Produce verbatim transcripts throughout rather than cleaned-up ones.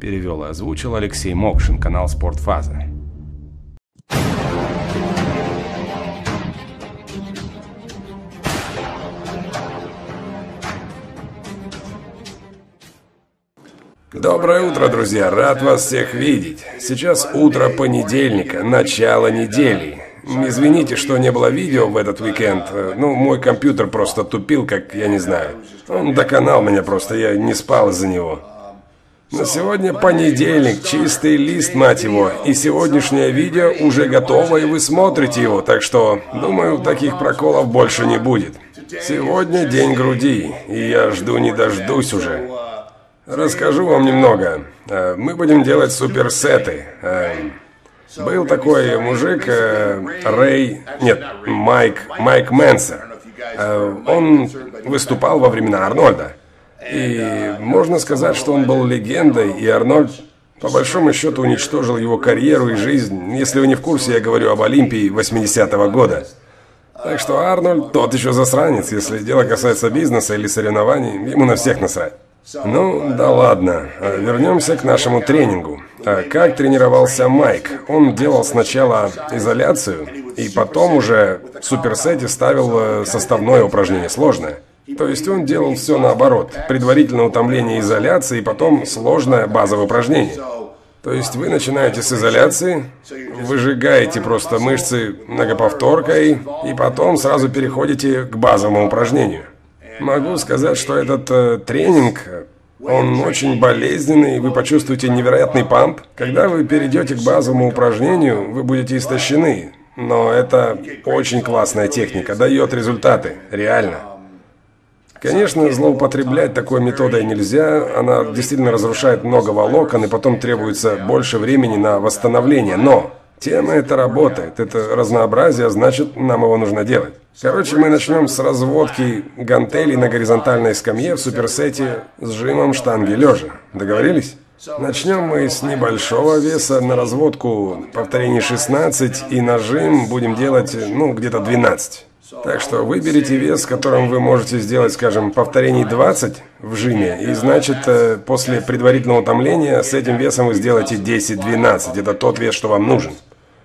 Перевел и озвучил Алексей Мокшин, канал Спортфаза. Доброе утро, друзья! Рад вас всех видеть. Сейчас утро понедельника, начало недели. Извините, что не было видео в этот уикенд. Ну, мой компьютер просто тупил, как я не знаю. Он доконал меня просто, я не спал из-за него. Но сегодня понедельник, чистый лист, мать его. И сегодняшнее видео уже готово, и вы смотрите его. Так что, думаю, таких проколов больше не будет. Сегодня день груди, и я жду не дождусь уже. Расскажу вам немного. Мы будем делать суперсеты. Был такой мужик, Рэй... Нет, Майк... Майк Менсер. Он выступал во времена Арнольда. И можно сказать, что он был легендой, и Арнольд, по большому счету, уничтожил его карьеру и жизнь. Если вы не в курсе, я говорю об Олимпии восьмидесятого года. Так что Арнольд тот еще засранец. Если дело касается бизнеса или соревнований, ему на всех насрать. Ну, да ладно. Вернемся к нашему тренингу. Как тренировался Майк? Он делал сначала изоляцию, и потом уже в суперсете ставил составное упражнение, сложное. То есть он делал все наоборот. Предварительное утомление изоляции, и потом сложное базовое упражнение. То есть вы начинаете с изоляции, выжигаете просто мышцы многоповторкой, и потом сразу переходите к базовому упражнению. Могу сказать, что этот э, тренинг, он очень болезненный, вы почувствуете невероятный памп. Когда вы перейдете к базовому упражнению, вы будете истощены. Но это очень классная техника, дает результаты, реально. Конечно, злоупотреблять такой методой нельзя, она действительно разрушает много волокон, и потом требуется больше времени на восстановление. Но тема эта работает, это разнообразие, значит, нам его нужно делать. Короче, мы начнем с разводки гантелей на горизонтальной скамье в суперсете с жимом штанги лежа. Договорились? Начнем мы с небольшого веса, на разводку повторений шестнадцать, и нажим будем делать, ну, где-то двенадцать. Так что выберите вес, с которым вы можете сделать, скажем, повторений двадцать в жиме, и значит, после предварительного утомления с этим весом вы сделаете десять-двенадцать. Это тот вес, что вам нужен.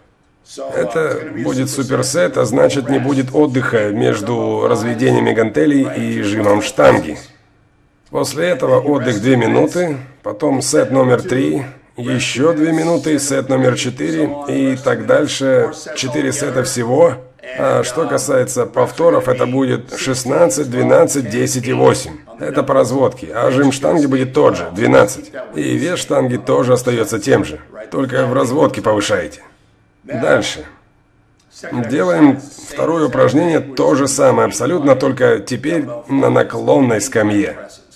Это будет суперсет, а значит, не будет отдыха между разведениями гантелей и жимом штанги. После этого отдых две минуты, потом сет номер три, еще две минуты, сет номер четыре и так дальше. четыре сета всего. А что касается повторов, это будет шестнадцать, двенадцать, десять и восемь. Это по разводке. А жим штанги будет тот же, двенадцать. И вес штанги тоже остается тем же. Только в разводке повышаете. Дальше. Делаем второе упражнение, то же самое абсолютно, только теперь на наклонной скамье.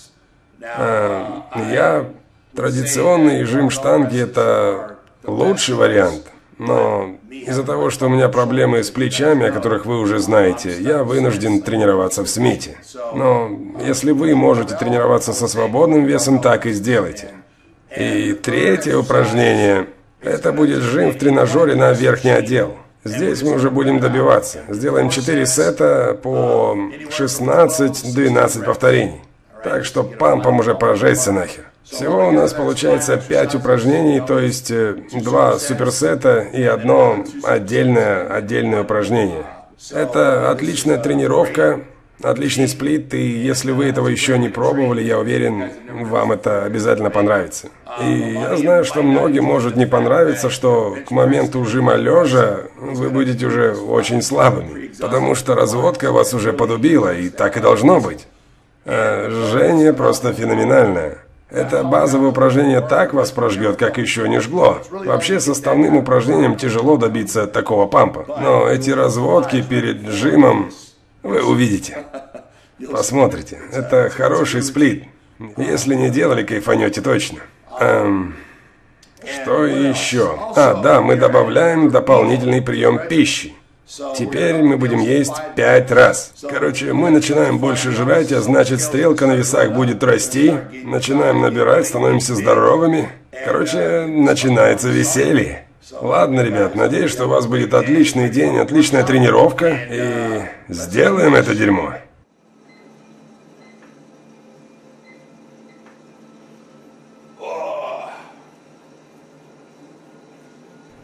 А, я... Традиционный жим штанги – это лучший вариант, но из-за того, что у меня проблемы с плечами, о которых вы уже знаете, я вынужден тренироваться в смите. Но если вы можете тренироваться со свободным весом, так и сделайте. И третье упражнение – это будет жим в тренажере на верхний отдел. Здесь мы уже будем добиваться. Сделаем четыре сета по шестнадцать-двенадцать повторений. Так что пампом уже прожечься нахер. Всего у нас получается пять упражнений, то есть два суперсета и одно отдельное, отдельное упражнение. Это отличная тренировка, отличный сплит, и если вы этого еще не пробовали, я уверен, вам это обязательно понравится. И я знаю, что многим может не понравиться, что к моменту жима лежа вы будете уже очень слабыми, потому что разводка вас уже подубила, и так и должно быть. А жжение просто феноменальное. Это базовое упражнение так вас прожгет, как еще не жгло. Вообще, с составным упражнением тяжело добиться такого пампа. Но эти разводки перед жимом вы увидите. Посмотрите. Это хороший сплит. Если не делали, кайфанете точно. Эм, что еще? А, да, мы добавляем дополнительный прием пищи. Теперь мы будем есть пять раз. Короче, мы начинаем больше жрать, а значит, стрелка на весах будет расти. Начинаем набирать, становимся здоровыми. Короче, начинается веселье. Ладно, ребят, надеюсь, что у вас будет отличный день, отличная тренировка. И сделаем это дерьмо.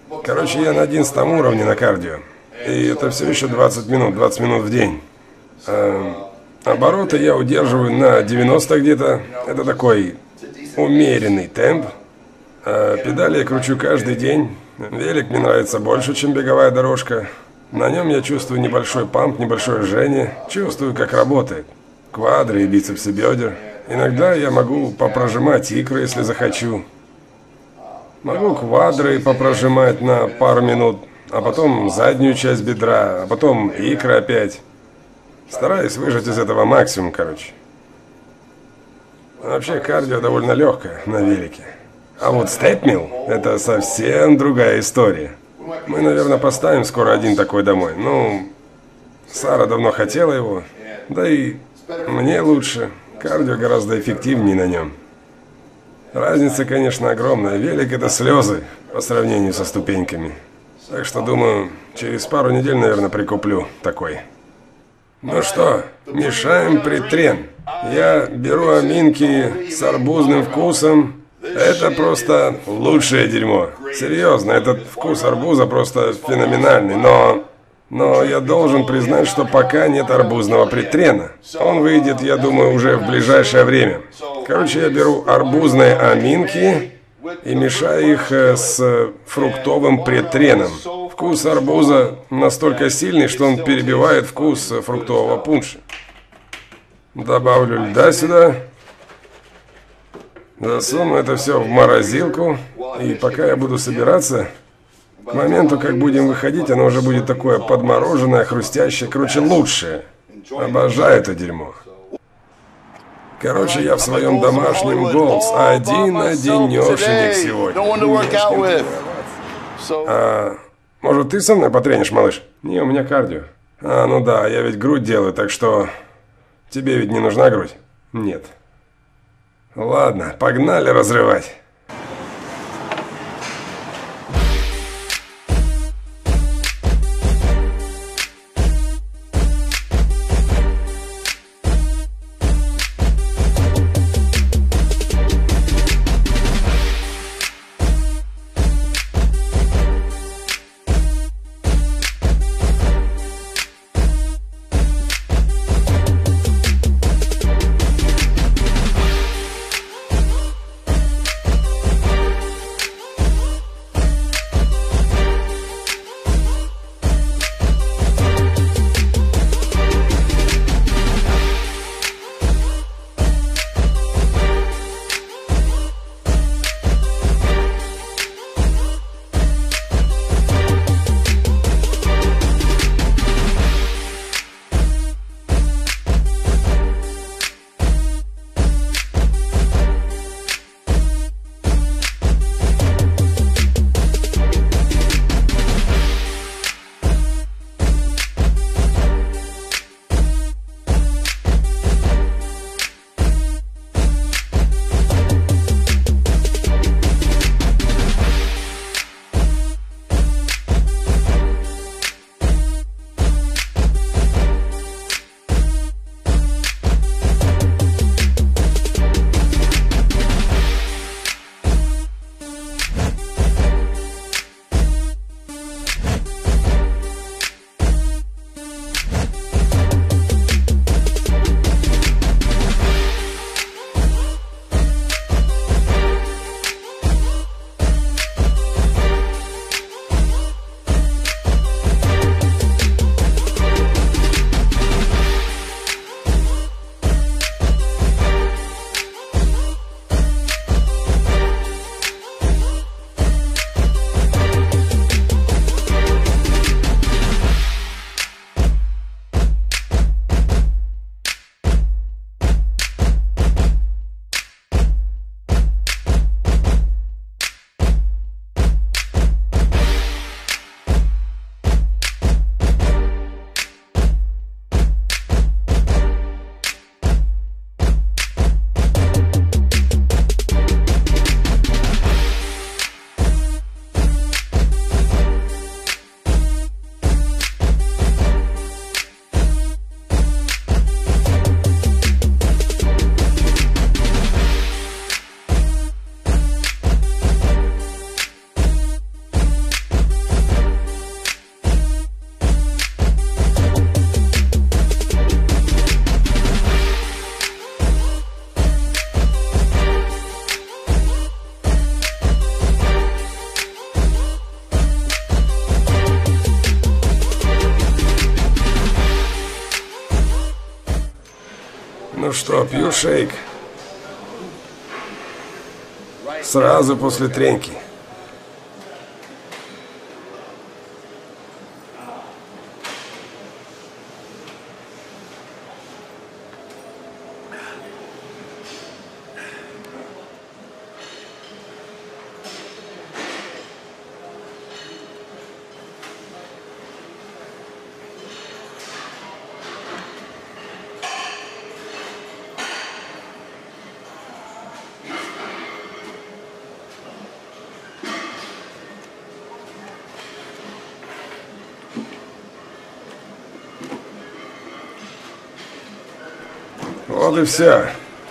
Короче, я на одиннадцатом уровне на кардио. И это все еще двадцать минут, двадцать минут в день. А, обороты я удерживаю на девяносто где-то. Это такой умеренный темп. А педали я кручу каждый день. Велик мне нравится больше, чем беговая дорожка. На нем я чувствую небольшой памп, небольшое жжение. Чувствую, как работает. Квадры и бицепсы бедер. Иногда я могу попрожимать икры, если захочу. Могу квадры попрожимать на пару минут, а потом заднюю часть бедра, а потом икры опять. Стараюсь выжать из этого максимум, короче. Вообще кардио довольно легкое на велике. А вот степмил – это совсем другая история. Мы, наверное, поставим скоро один такой домой. Ну, Сара давно хотела его, да и мне лучше. Кардио гораздо эффективнее на нем. Разница, конечно, огромная. Велик – это слезы по сравнению со ступеньками. Так что, думаю, через пару недель, наверное, прикуплю такой. Ну что, мешаем предтрен. Я беру аминки с арбузным вкусом. Это просто лучшее дерьмо. Серьезно, этот вкус арбуза просто феноменальный, но... Но я должен признать, что пока нет арбузного предтрена. Он выйдет, я думаю, уже в ближайшее время. Короче, я беру арбузные аминки и мешаю их с фруктовым предтреном. Вкус арбуза настолько сильный, что он перебивает вкус фруктового пунша. Добавлю льда сюда. Засуну это все в морозилку. И пока я буду собираться... К моменту, как будем выходить, оно уже будет такое подмороженное, хрустящее, короче, лучшее. Обожаю это дерьмо. Короче, я в своем домашнем Голдс один-одинешенек сегодня. А, может, ты со мной потренишь, малыш? Не, у меня кардио. А, ну да, я ведь грудь делаю, так что... Тебе ведь не нужна грудь? Нет. Ладно, погнали разрывать. Ну что, пью шейк. Сразу после треньки. Вот и все.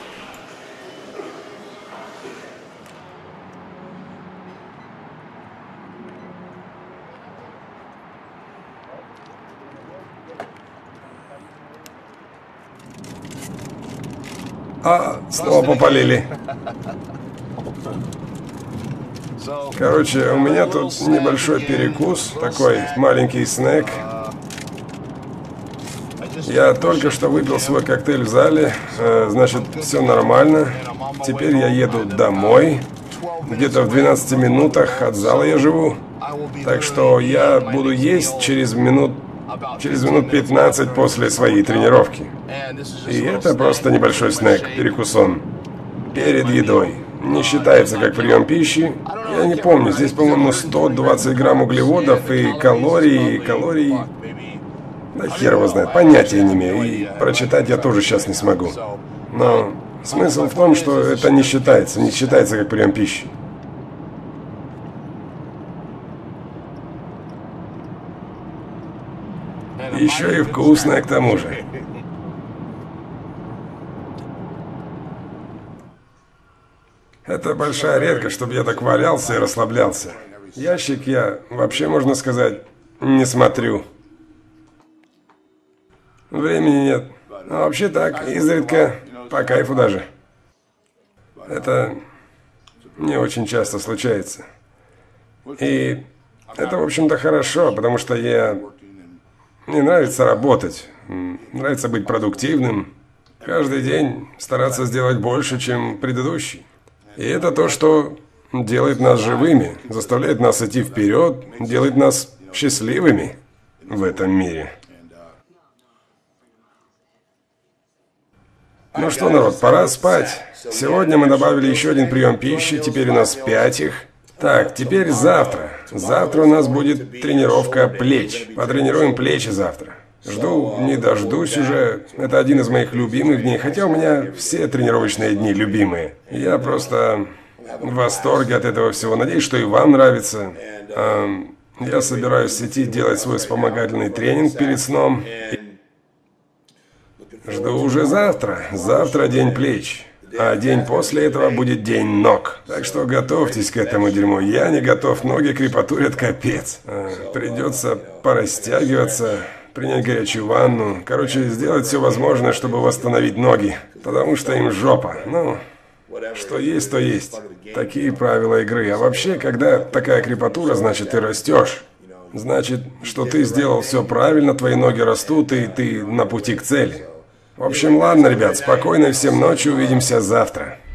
А, снова попалили. Короче, у меня тут небольшой перекус, такой маленький снэк. Я только что выпил свой коктейль в зале, э, значит, все нормально. Теперь я еду домой. Где-то в двенадцати минутах от зала я живу. Так что я буду есть через минут, через минут пятнадцать после своей тренировки. И это просто небольшой снэк, перекусон. Перед едой. Не считается как прием пищи. Я не помню, здесь, по-моему, сто двадцать грамм углеводов и калорий, калорий... Да хер его знает, понятия не имею, и прочитать я тоже сейчас не смогу. Но смысл в том, что это не считается, не считается как прием пищи. Еще и вкусное к тому же. Это большая редкость, чтобы я так валялся и расслаблялся. Ящик я, вообще, можно сказать, не смотрю. Времени нет. А вообще так, изредка, по кайфу даже. Это не очень часто случается. И это, в общем-то, хорошо, потому что я... Мне нравится работать, нравится быть продуктивным, каждый день стараться сделать больше, чем предыдущий. И это то, что делает нас живыми, заставляет нас идти вперед, делает нас счастливыми в этом мире. Ну что, народ, пора спать. Сегодня мы добавили еще один прием пищи, теперь у нас пять их. Так, теперь завтра. Завтра у нас будет тренировка плеч. Потренируем плечи завтра. Жду, не дождусь уже. Это один из моих любимых дней, хотя у меня все тренировочные дни любимые. Я просто в восторге от этого всего. Надеюсь, что и вам нравится. Я собираюсь идти делать свой вспомогательный тренинг перед сном. Жду уже завтра. Завтра день плеч. А день после этого будет день ног. Так что готовьтесь к этому дерьму. Я не готов, ноги крепатурят капец. А, придется порастягиваться, принять горячую ванну. Короче, сделать все возможное, чтобы восстановить ноги. Потому что им жопа. Ну, что есть, то есть. Такие правила игры. А вообще, когда такая крепатура, значит, ты растешь. Значит, что ты сделал все правильно, твои ноги растут, и ты на пути к цели. В общем, ладно, ребят, спокойной всем ночи, увидимся завтра.